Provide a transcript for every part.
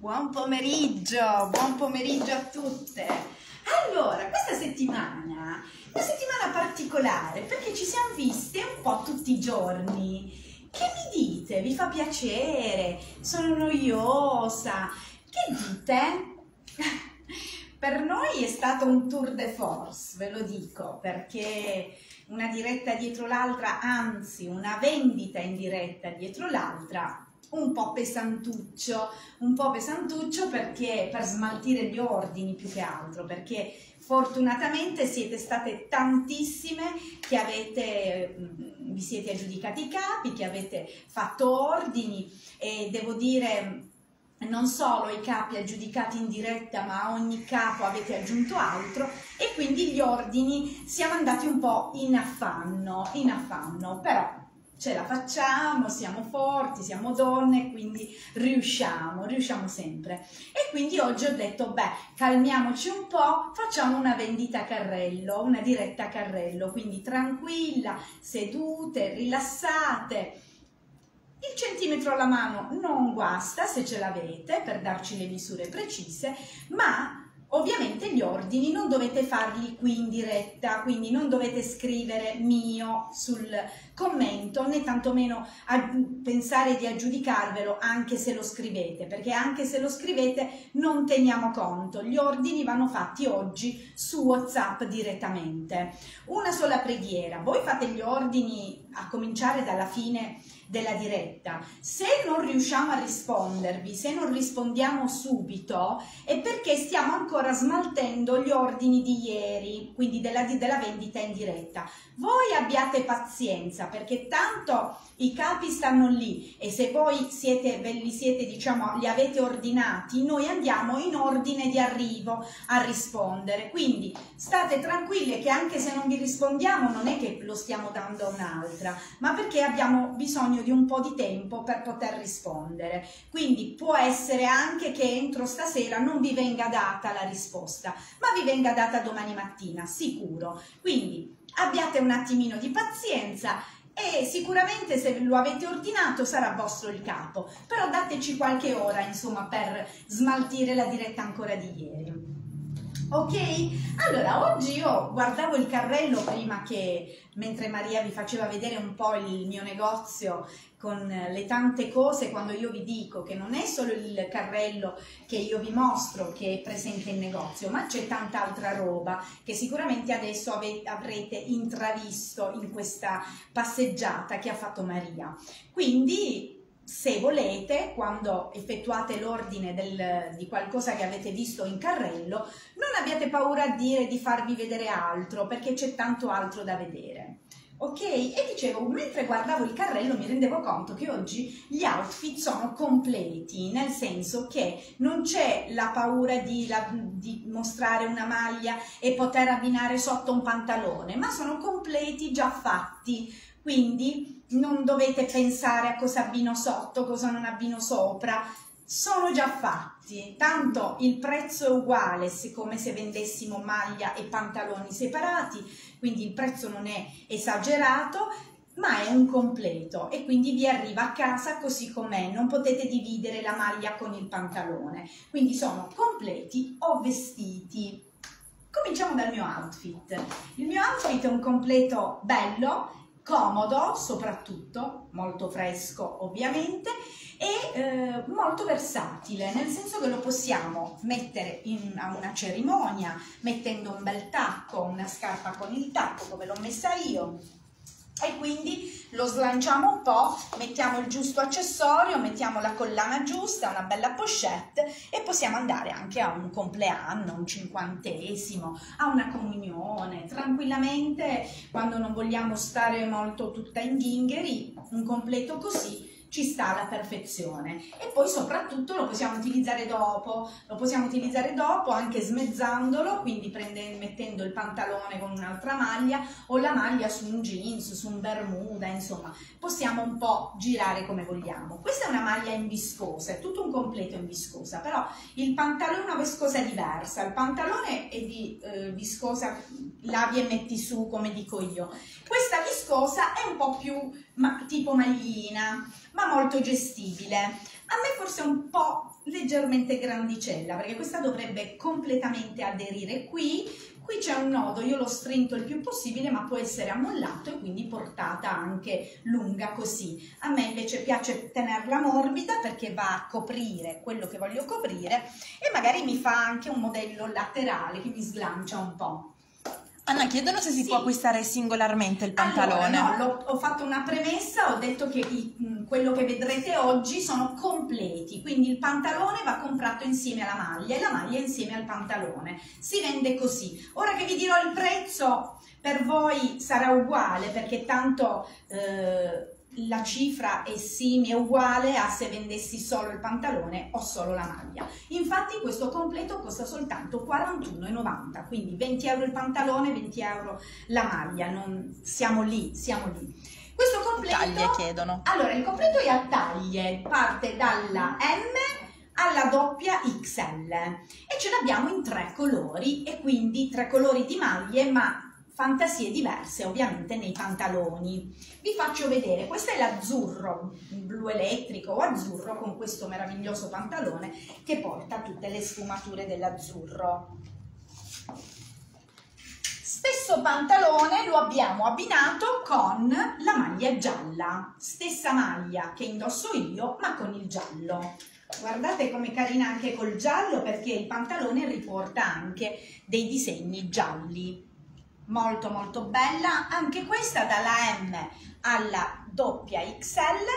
Buon pomeriggio a tutte. Allora, questa settimana è una settimana particolare perché ci siamo viste un po' tutti i giorni. Che mi dite? Vi fa piacere? Sono noiosa? Che dite? Per noi è stato un tour de force, ve lo dico, perché una diretta dietro l'altra, anzi una vendita in diretta dietro l'altra, un po' pesantuccio perché per smaltire gli ordini più che altro, perché fortunatamente siete state tantissime che vi siete aggiudicati i capi, che avete fatto ordini e devo dire non solo i capi aggiudicati in diretta, ma a ogni capo avete aggiunto altro e quindi gli ordini siamo andati un po' in affanno, però ce la facciamo, siamo forti, siamo donne, quindi riusciamo sempre. E quindi oggi ho detto, beh, calmiamoci un po', facciamo una vendita a carrello, una diretta a carrello, quindi tranquilla, sedute, rilassate. Il centimetro alla mano non guasta se ce l'avete per darci le misure precise, ma ovviamente gli ordini non dovete farli qui in diretta, quindi non dovete scrivere mio sul commento, né tantomeno pensare di aggiudicarvelo anche se lo scrivete, perché anche se lo scrivete non teniamo conto, gli ordini vanno fatti oggi su WhatsApp direttamente. Una sola preghiera, voi fate gli ordini a cominciare dalla fine della diretta, se non riusciamo a rispondervi, se non rispondiamo subito è perché stiamo ancora smaltendo gli ordini di ieri, quindi della vendita in diretta. Voi abbiate pazienza perché tanto i capi stanno lì e se voi li avete ordinati, noi andiamo in ordine di arrivo a rispondere, quindi state tranquille che anche se non vi rispondiamo non è che lo stiamo dando a un'altra, ma perché abbiamo bisogno di un po' di tempo per poter rispondere, quindi può essere anche che entro stasera non vi venga data la risposta, ma vi venga data domani mattina, sicuro, quindi abbiate un attimino di pazienza e sicuramente se lo avete ordinato sarà vostro il capo, però dateci qualche ora insomma per smaltire la diretta ancora di ieri. Ok? Allora, oggi io guardavo il carrello mentre Maria vi faceva vedere un po' il mio negozio con le tante cose, quando io vi dico che non è solo il carrello che io vi mostro che è presente in negozio, ma c'è tanta altra roba che sicuramente adesso avrete intravisto in questa passeggiata che ha fatto Maria. Quindi se volete, quando effettuate l'ordine di qualcosa che avete visto in carrello, non abbiate paura di farvi vedere altro, perché c'è tanto altro da vedere. Ok? E dicevo, mentre guardavo il carrello mi rendevo conto che oggi gli outfit sono completi, nel senso che non c'è la paura di mostrare una maglia e poter abbinare sotto un pantalone, ma sono completi, già fatti, quindi non dovete pensare a cosa abbino sotto, cosa non abbino sopra, sono già fatti, tanto il prezzo è uguale come se vendessimo maglia e pantaloni separati, quindi il prezzo non è esagerato, ma è un completo e quindi vi arriva a casa così com'è, non potete dividere la maglia con il pantalone, quindi sono completi o vestiti. Cominciamo dal mio outfit. Il mio outfit è un completo bello, comodo soprattutto, molto fresco ovviamente e molto versatile, nel senso che lo possiamo mettere a una cerimonia mettendo un bel tacco, una scarpa con il tacco come l'ho messa io e quindi lo slanciamo un po', mettiamo il giusto accessorio, mettiamo la collana giusta, una bella pochette e possiamo andare anche a un compleanno, un 50°, a una comunione, tranquillamente quando non vogliamo stare molto tutta in ghingheri, un completo così ci sta alla perfezione e poi soprattutto lo possiamo utilizzare dopo anche smezzandolo, quindi mettendo il pantalone con un'altra maglia o la maglia su un jeans, su un bermuda, insomma possiamo un po' girare come vogliamo. Questa è una maglia in viscosa, è tutto un completo in viscosa, però il pantalone è una viscosa diversa, il pantalone è di viscosa lavi e metti su come dico io, questa viscosa è un po' più tipo maglina, ma molto gestibile. A me forse un po' leggermente grandicella, perché questa dovrebbe completamente aderire qui. Qui c'è un nodo, io lo strinto il più possibile, ma può essere ammollato e quindi portata anche lunga così. A me invece piace tenerla morbida perché va a coprire quello che voglio coprire e magari mi fa anche un modello laterale che mi slancia un po'. Anna, chiedono se si può acquistare singolarmente il pantalone. Allora, no, ho fatto una premessa, ho detto che quello che vedrete oggi sono completi, quindi il pantalone va comprato insieme alla maglia e la maglia insieme al pantalone. Si vende così. Ora che vi dirò il prezzo, per voi sarà uguale, perché tanto la cifra è simile, è uguale a se vendessi solo il pantalone o solo la maglia. Infatti questo completo costa soltanto 41,90, quindi 20 euro il pantalone, 20 euro la maglia, siamo lì, siamo lì. Questo completo, taglie chiedono. Allora, il completo è a taglie, parte dalla M alla doppia XL e ce l'abbiamo in 3 colori e quindi 3 colori di maglie, ma fantasie diverse ovviamente nei pantaloni. Vi faccio vedere, questo è l'azzurro, blu elettrico o azzurro con questo meraviglioso pantalone che porta tutte le sfumature dell'azzurro. Stesso pantalone lo abbiamo abbinato con la maglia gialla, stessa maglia che indosso io ma con il giallo. Guardate com'è carina anche col giallo perché il pantalone riporta anche dei disegni gialli. Molto molto bella, anche questa dalla M alla doppia XL,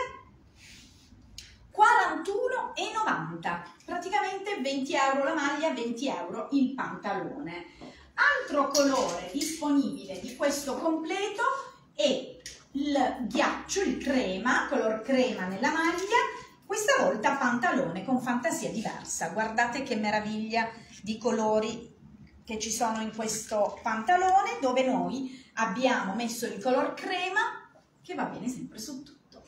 41,90, praticamente 20 euro la maglia, 20 euro il pantalone. Altro colore disponibile di questo completo è il ghiaccio, il crema, color crema nella maglia, questa volta pantalone con fantasia diversa. Guardate che meraviglia di colori che ci sono in questo pantalone, dove noi abbiamo messo il color crema che va bene sempre su tutto.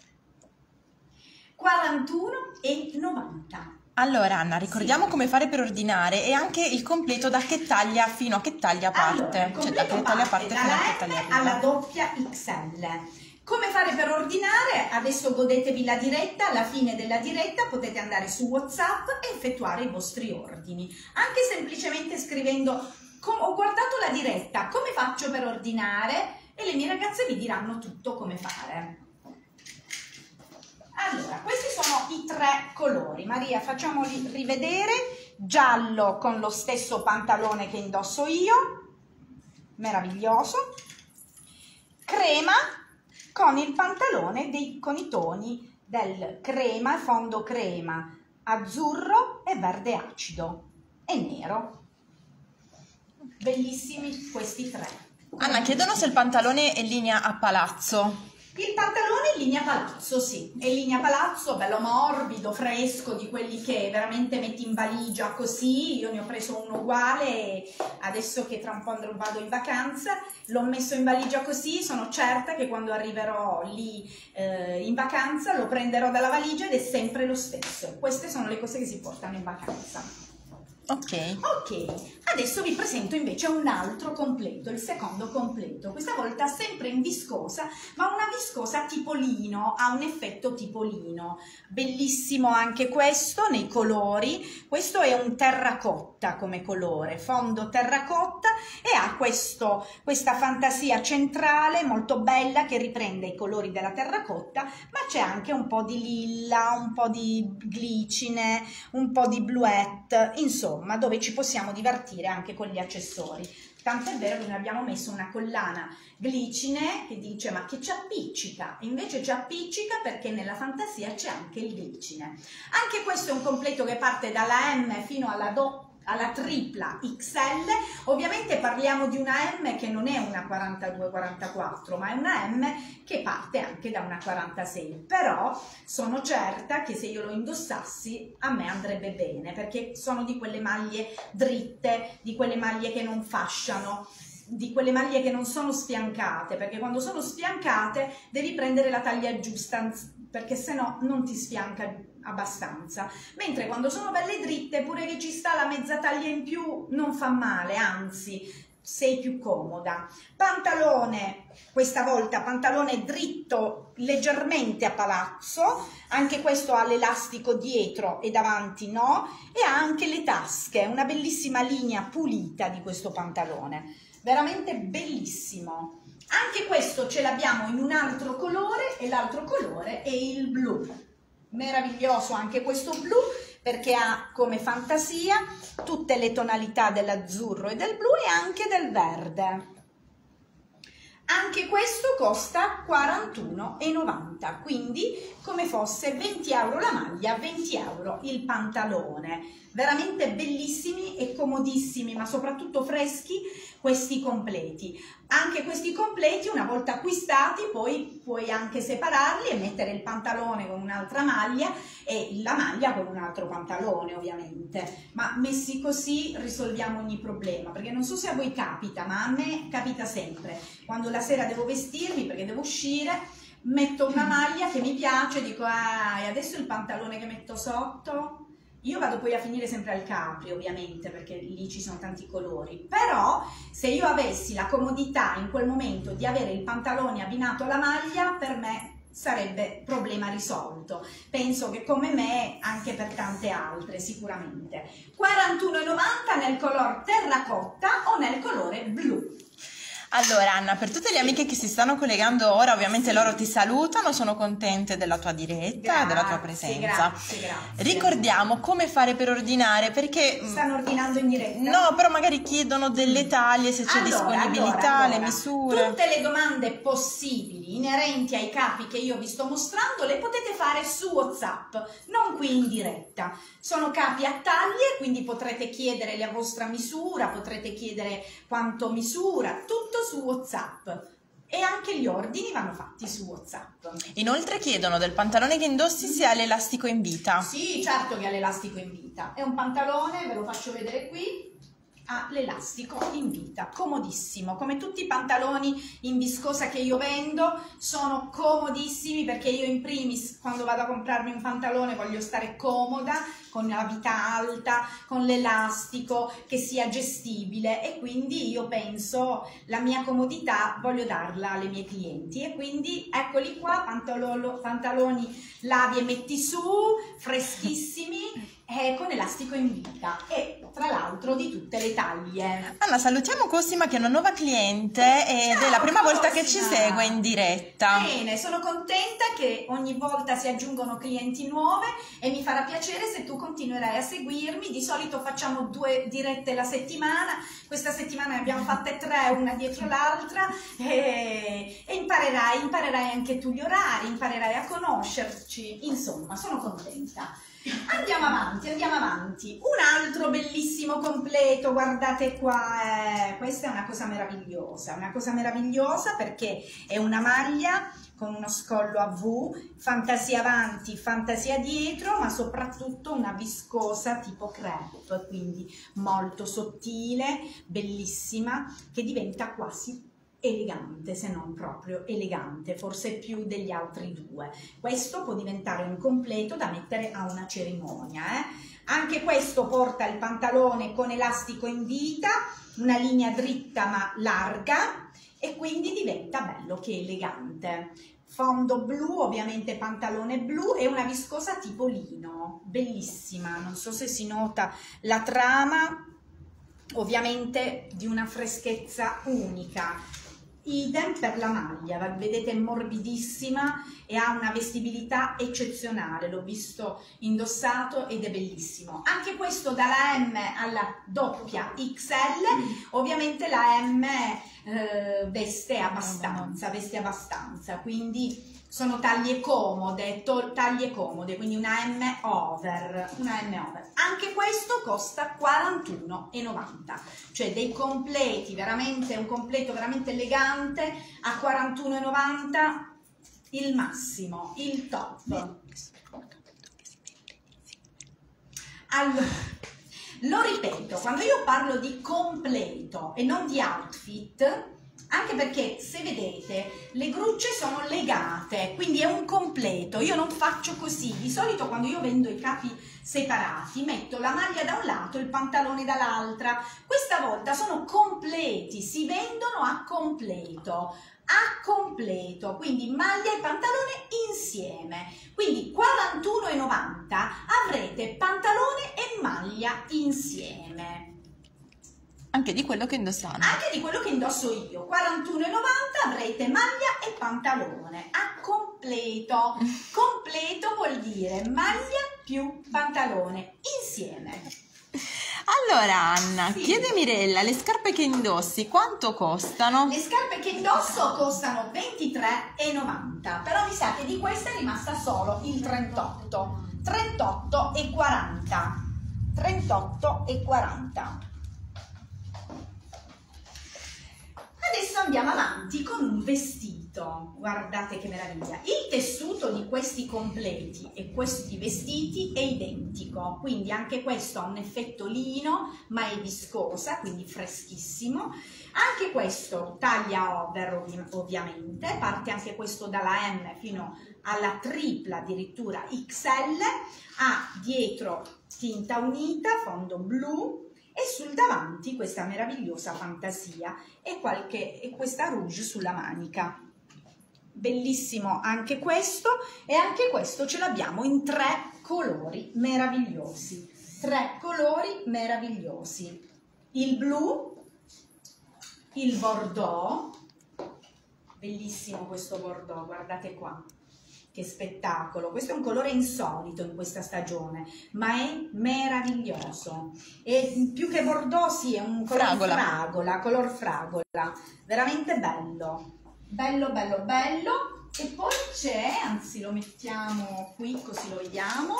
41,90. Allora Anna, ricordiamo come fare per ordinare e anche il completo da che taglia fino a che taglia parte. Allora, il completo parte dalla M alla doppia XL. Come fare per ordinare? Adesso godetevi la diretta, alla fine della diretta potete andare su WhatsApp e effettuare i vostri ordini, anche semplicemente scrivendo ho guardato la diretta, come faccio per ordinare? E le mie ragazze vi diranno tutto come fare. Allora, questi sono i 3 colori. Maria, facciamoli rivedere. Giallo con lo stesso pantalone che indosso io, meraviglioso. Crema con il pantalone con i toni del crema, fondo crema, azzurro e verde acido e nero. Bellissimi questi 3. Anna, chiedono se il pantalone è in linea a palazzo. Il pantalone è in linea palazzo, sì, è in linea palazzo, bello morbido, fresco, di quelli che veramente metti in valigia così. Io ne ho preso uno uguale e adesso che tra un po' vado in vacanza l'ho messo in valigia così, sono certa che quando arriverò lì in vacanza lo prenderò dalla valigia ed è sempre lo stesso. Queste sono le cose che si portano in vacanza. Ok, adesso vi presento invece un altro completo, il secondo completo, questa volta sempre in viscosa, ma una viscosa tipo lino, ha un effetto tipo lino, bellissimo anche questo nei colori. Questo è un terracotta come colore, fondo terracotta, e ha questa fantasia centrale molto bella che riprende i colori della terracotta, ma c'è anche un po' di lilla, un po' di glicine, un po' di bluette, insomma, dove ci possiamo divertire anche con gli accessori. Tanto è vero che noi abbiamo messo una collana glicine che dice ma che ci appiccica, invece ci appiccica perché nella fantasia c'è anche il glicine. Anche questo è un completo che parte dalla M fino alla tripla XL. Ovviamente parliamo di una M che non è una 42-44, ma è una M che parte anche da una 46, però sono certa che se io lo indossassi a me andrebbe bene, perché sono di quelle maglie dritte, di quelle maglie che non fasciano, di quelle maglie che non sono sfiancate, perché quando sono sfiancate devi prendere la taglia giusta, perché se no non ti sfianca abbastanza, mentre quando sono belle dritte, pure che ci sta la mezza taglia in più non fa male, anzi sei più comoda. Pantalone, questa volta pantalone dritto leggermente a palazzo, anche questo ha l'elastico dietro e davanti no, e ha anche le tasche, una bellissima linea pulita di questo pantalone, veramente bellissimo. Anche questo ce l'abbiamo in un altro colore e l'altro colore è il blu, meraviglioso anche questo blu, perché ha come fantasia tutte le tonalità dell'azzurro e del blu e anche del verde. Anche questo costa 41,90, quindi come fosse 20 euro la maglia, 20 euro il pantalone. Veramente bellissimi e comodissimi, ma soprattutto freschi questi completi. Anche questi completi, una volta acquistati, poi puoi anche separarli e mettere il pantalone con un'altra maglia e la maglia con un altro pantalone, ovviamente. Ma messi così risolviamo ogni problema, perché non so se a voi capita, ma a me capita sempre. Quando la sera devo vestirmi perché devo uscire, metto una maglia che mi piace, dico, ah, e adesso il pantalone che metto sotto? Io vado poi a finire sempre al Capri, ovviamente, perché lì ci sono tanti colori, però se io avessi la comodità in quel momento di avere il pantalone abbinato alla maglia, per me sarebbe problema risolto. Penso che come me anche per tante altre sicuramente. 41,90 nel color terracotta o nel colore blu. Allora Anna, per tutte le amiche che si stanno collegando ora, ovviamente loro ti salutano, sono contente della tua diretta, della tua presenza. Grazie. Ricordiamo come fare per ordinare, perché stanno ordinando in diretta? No, però magari chiedono delle taglie, se c'è disponibilità, le misure. Tutte le domande possibili inerenti ai capi che io vi sto mostrando le potete fare su WhatsApp, non qui in diretta. Sono capi a taglie, quindi potrete chiedere la vostra misura, potrete chiedere quanto misura, tutto su WhatsApp. E anche gli ordini vanno fatti su WhatsApp. Inoltre chiedono del pantalone che indossi se ha l'elastico in vita. Sì, certo che ha l'elastico in vita. È un pantalone, ve lo faccio vedere qui, ha l'elastico in vita, comodissimo, come tutti i pantaloni in viscosa che io vendo, sono comodissimi, perché io in primis quando vado a comprarmi un pantalone voglio stare comoda, con la vita alta, con l'elastico, che sia gestibile, e quindi io penso la mia comodità voglio darla alle mie clienti, e quindi eccoli qua, pantaloni lavi e metti su, freschissimi, con elastico in vita, e tra l'altro di tutte le taglie. Anna, salutiamo Cosima che è una nuova cliente ed Ciao, è la prima volta Cosima, che ci segue in diretta. Bene, sono contenta che ogni volta si aggiungono clienti nuove e mi farà piacere se tu continuerai a seguirmi. Di solito facciamo 2 dirette la settimana, questa settimana ne abbiamo fatte 3 una dietro l'altra, e imparerai anche tu gli orari, imparerai a conoscerci, insomma sono contenta. Andiamo avanti. Un altro bellissimo completo, guardate qua, questa è una cosa meravigliosa perché è una maglia con uno scollo a V, fantasia avanti, fantasia dietro, ma soprattutto una viscosa tipo crepe, quindi molto sottile, bellissima, che diventa quasi elegante, se non proprio elegante, forse più degli altri 2. Questo può diventare un completo da mettere a una cerimonia. Anche questo porta il pantalone con elastico in vita, una linea dritta ma larga, e quindi diventa bello che elegante. Fondo blu, ovviamente pantalone blu, e una viscosa tipo lino, bellissima, non so se si nota la trama, ovviamente di una freschezza unica. Idem per la maglia, vedete, è morbidissima e ha una vestibilità eccezionale, l'ho visto indossato ed è bellissimo. Anche questo dalla M alla doppia XL, ovviamente la M veste abbastanza, quindi sono taglie comode, quindi una M over. Anche questo costa 41,90, cioè dei completi, veramente un completo veramente elegante a 41,90, il massimo, il top. Allora, lo ripeto, quando io parlo di completo e non di outfit, anche perché se vedete le grucce sono legate, quindi è un completo. Io non faccio così, di solito quando io vendo i capi separati metto la maglia da un lato e il pantalone dall'altra. Questa volta sono completi, si vendono a completo, quindi maglia e pantalone insieme. Quindi 41,90 avrete pantalone e maglia insieme. Anche di quello che indossano. Anche di quello che indosso io. 41,90 avrete maglia e pantalone a completo. Completo vuol dire maglia più pantalone insieme. Allora Anna, Sì. chiede Mirella, le scarpe che indossi quanto costano? Le scarpe che indosso costano 23,90, però mi sa che di questa è rimasta solo il 38,40. 38,40. Adesso andiamo avanti con un vestito, guardate che meraviglia. Il tessuto di questi completi e questi vestiti è identico, quindi anche questo ha un effetto lino, ma è viscosa, quindi freschissimo. Anche questo taglia over ovviamente, parte anche questo dalla M fino alla tripla, addirittura XL, ha dietro tinta unita, fondo blu, e sul davanti questa meravigliosa fantasia e questa rouge sulla manica. Bellissimo anche questo, e anche questo ce l'abbiamo in 3 colori meravigliosi. 3 colori meravigliosi. Il blu, il bordeaux, bellissimo questo bordeaux, guardate qua. Che spettacolo, questo è un colore insolito in questa stagione, ma è meraviglioso. E più che bordeaux, sì, è un color fragola, veramente bello, bello, bello, bello. E poi c'è, anzi lo mettiamo qui così lo vediamo,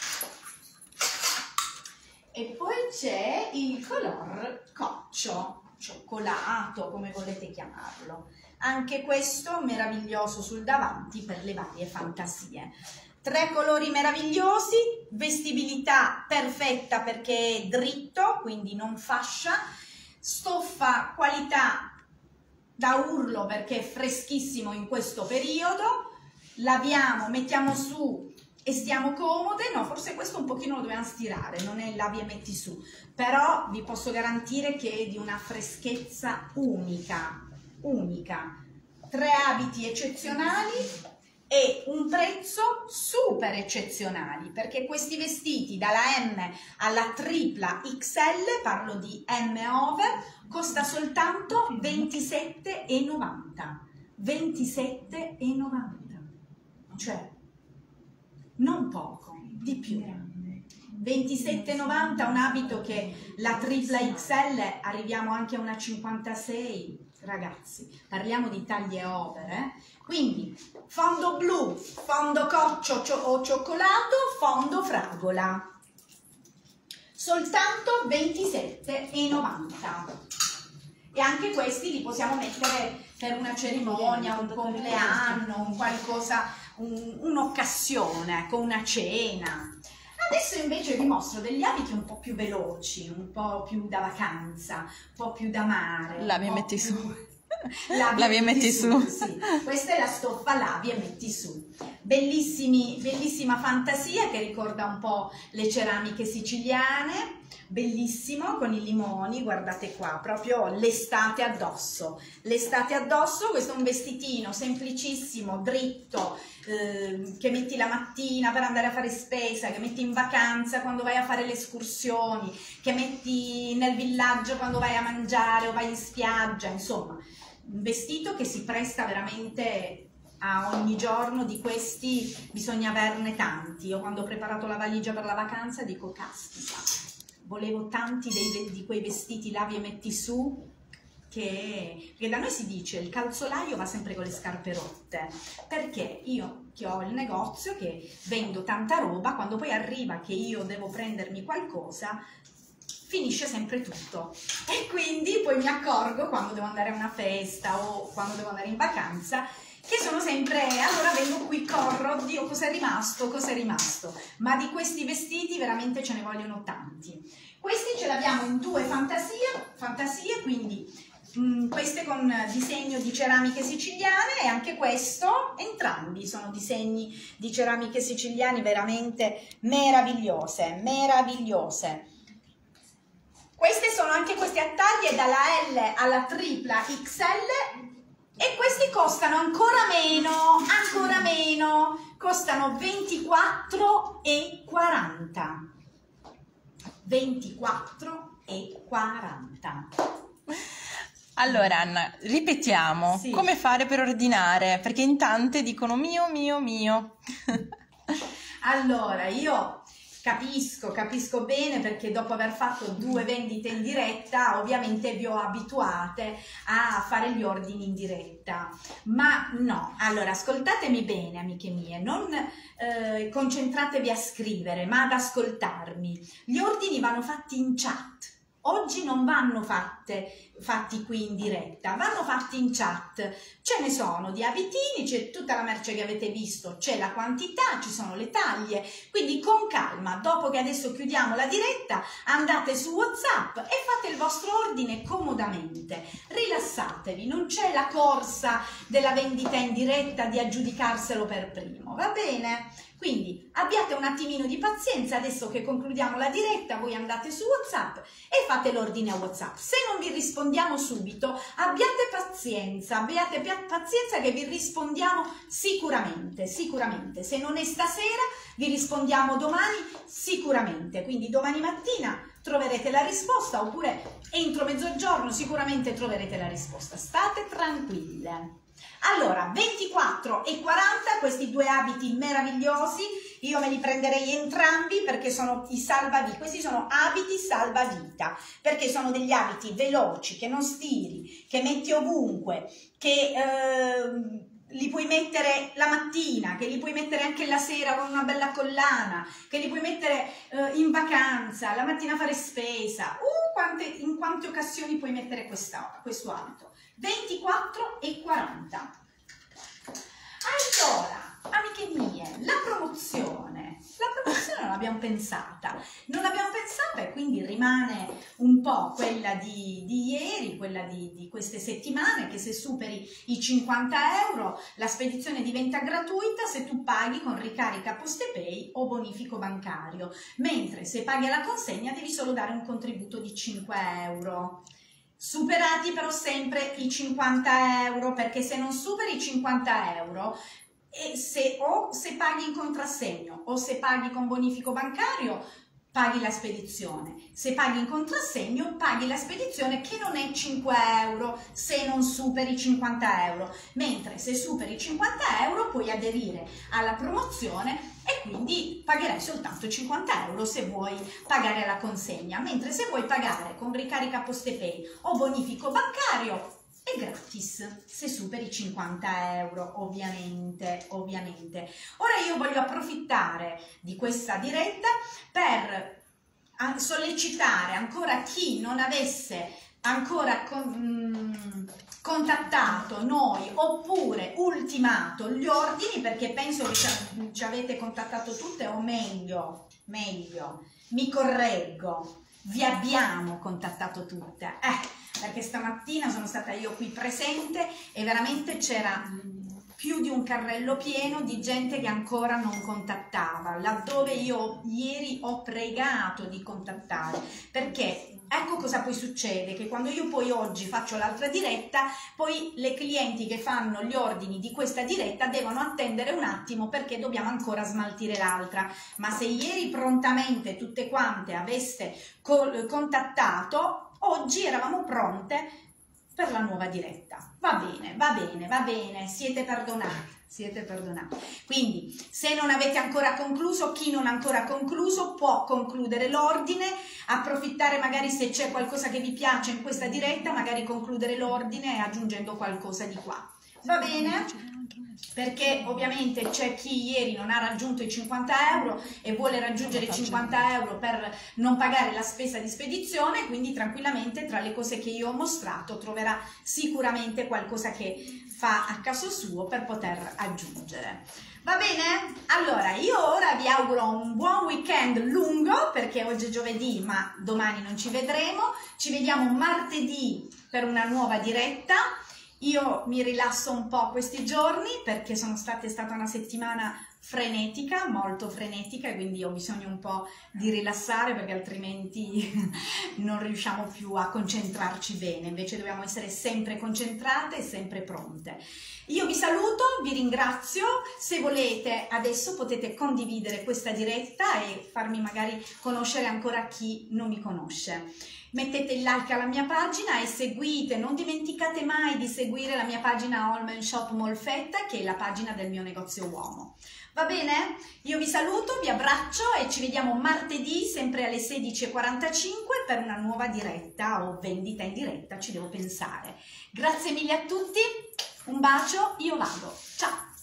e poi c'è il color coccio, cioccolato, come volete chiamarlo. Anche questo meraviglioso sul davanti per le varie fantasie. 3 colori meravigliosi, vestibilità perfetta perché è dritto, quindi non fascia, stoffa qualità da urlo perché è freschissimo in questo periodo, laviamo, mettiamo su e stiamo comode. No, forse questo un pochino lo dobbiamo stirare, non è lavi e metti su, però vi posso garantire che è di una freschezza unica. 3 abiti eccezionali e un prezzo super eccezionali, perché questi vestiti dalla M alla tripla XL, parlo di M over, costa soltanto 27,90. 27,90, cioè non poco, di più. 27,90 un abito che la tripla XL arriviamo anche a una 56. Ragazzi, parliamo di taglie over, quindi fondo blu, fondo coccio o cioccolato, fondo fragola, soltanto 27,90. E anche questi li possiamo mettere per una cerimonia, un compleanno, un qualcosa, un'occasione, con una cena. Adesso invece vi mostro degli abiti un po' più veloci, un po' più da vacanza, un po' più da mare. Lavi e metti su. Lavi e metti su. Sì. Questa è la stoffa lavi e metti su. Bellissima fantasia che ricorda un po' le ceramiche siciliane. Bellissimo con i limoni, guardate qua, proprio l'estate addosso. L'estate addosso, questo è un vestitino semplicissimo, dritto, che metti la mattina per andare a fare spesa, che metti in vacanza quando vai a fare le escursioni, che metti nel villaggio quando vai a mangiare o vai in spiaggia, insomma, un vestito che si presta veramente a ogni giorno. Di questi bisogna averne tanti. Io quando ho preparato la valigia per la vacanza dico, caspita, volevo tanti di quei vestiti lavi e metti su, che da noi si dice il calzolaio va sempre con le scarpe rotte, perché io che ho il negozio, che vendo tanta roba, quando poi arriva che io devo prendermi qualcosa, finisce sempre tutto, e quindi poi mi accorgo quando devo andare a una festa o quando devo andare in vacanza che sono sempre, allora vengo qui, corro, oddio cosa è rimasto, ma di questi vestiti veramente ce ne vogliono tanti. Questi ce l'abbiamo in 2 fantasie, quindi queste con disegno di ceramiche siciliane, e anche questo, entrambi sono disegni di ceramiche siciliane veramente meravigliose, meravigliose. Queste sono anche queste a taglie dalla L alla tripla XL, e questi costano ancora meno, costano 24,40. 24,40. Allora Anna, ripetiamo, Sì. come fare per ordinare? Perché in tante dicono mio. Allora, io capisco bene, perché dopo aver fatto 2 vendite in diretta, ovviamente vi ho abituate a fare gli ordini in diretta, ma no. Allora, ascoltatemi bene, amiche mie, non concentratevi a scrivere, ma ad ascoltarmi. Gli ordini vanno fatti in chat. Oggi non vanno fatti qui in diretta, vanno fatti in chat. Ce ne sono di abitini, c'è tutta la merce che avete visto, c'è la quantità, ci sono le taglie, quindi con calma, dopo che adesso chiudiamo la diretta, andate su WhatsApp e fate il vostro ordine comodamente. Rilassatevi, non c'è la corsa della vendita in diretta di aggiudicarselo per primo, va bene? Quindi abbiate un attimino di pazienza, adesso che concludiamo la diretta voi andate su WhatsApp e fate l'ordine a WhatsApp. Se non vi rispondiamo subito, abbiate pazienza che vi rispondiamo sicuramente. Se non è stasera, vi rispondiamo domani sicuramente, quindi domani mattina troverete la risposta, oppure entro mezzogiorno sicuramente troverete la risposta. State tranquille. Allora, 24,40, questi 2 abiti meravigliosi, io me li prenderei entrambi perché sono i salvavita. Questi sono abiti salvavita, perché sono degli abiti veloci, che non stiri, che metti ovunque, che li puoi mettere la mattina, che li puoi mettere anche la sera con una bella collana, che li puoi mettere in vacanza, la mattina a fare spesa. In quante occasioni puoi mettere questo abito? 24,40. Allora, amiche mie, la promozione non l'abbiamo pensata, e quindi rimane un po' quella di ieri, quella di queste settimane, che se superi i 50 euro la spedizione diventa gratuita se tu paghi con ricarica Postepay o bonifico bancario, mentre se paghi alla consegna devi solo dare un contributo di 5 euro. Superati però sempre i 50 euro, perché se non superi i 50 euro, se paghi in contrassegno o se paghi con bonifico bancario, paghi la spedizione. Se paghi in contrassegno, paghi la spedizione, che non è 5 euro se non superi i 50 euro, mentre se superi i 50 euro puoi aderire alla promozione e quindi pagherai soltanto 50 euro se vuoi pagare alla consegna, mentre se vuoi pagare con ricarica Postepay o bonifico bancario è gratis se superi i 50 euro, ovviamente. Ora io voglio approfittare di questa diretta per sollecitare ancora chi non avesse ancora contattato noi oppure ultimato gli ordini, perché penso che ci avete contattato tutte, o meglio, mi correggo, vi abbiamo contattato tutte, perché stamattina sono stata io qui presente e veramente c'era più di un carrello pieno di gente che ancora non contattava, laddove io ieri ho pregato di contattare, perché ecco cosa poi succede, che quando io poi oggi faccio l'altra diretta, poi le clienti che fanno gli ordini di questa diretta devono attendere un attimo perché dobbiamo ancora smaltire l'altra, ma se ieri prontamente tutte quante aveste contattato, oggi eravamo pronte per la nuova diretta. Va bene, siete perdonati. Quindi se non avete ancora concluso, chi non ha ancora concluso può concludere l'ordine, approfittare magari se c'è qualcosa che vi piace in questa diretta, magari concludere l'ordine aggiungendo qualcosa di qua. Va bene? Perché ovviamente c'è chi ieri non ha raggiunto i 50 euro e vuole raggiungere i 50 euro per non pagare la spesa di spedizione, quindi tranquillamente tra le cose che io ho mostrato troverà sicuramente qualcosa che fa a caso suo per poter aggiungere. Va bene? Allora, io ora vi auguro un buon weekend lungo, perché oggi è giovedì, ma domani non ci vedremo. Ci vediamo martedì per una nuova diretta. Io mi rilasso un po' questi giorni perché è stata una settimana frenetica, molto frenetica, e quindi ho bisogno un po' di rilassare perché altrimenti non riusciamo più a concentrarci bene. Invece dobbiamo essere sempre concentrate e sempre pronte. Io vi saluto, vi ringrazio. Se volete adesso potete condividere questa diretta e farmi magari conoscere ancora chi non mi conosce. Mettete il like alla mia pagina e seguite, non dimenticate mai di seguire la mia pagina Holman Shop Molfetta, che è la pagina del mio negozio uomo. Va bene? Io vi saluto, vi abbraccio e ci vediamo martedì sempre alle 16:45 per una nuova diretta o vendita in diretta, ci devo pensare. Grazie mille a tutti, un bacio, io vado. Ciao!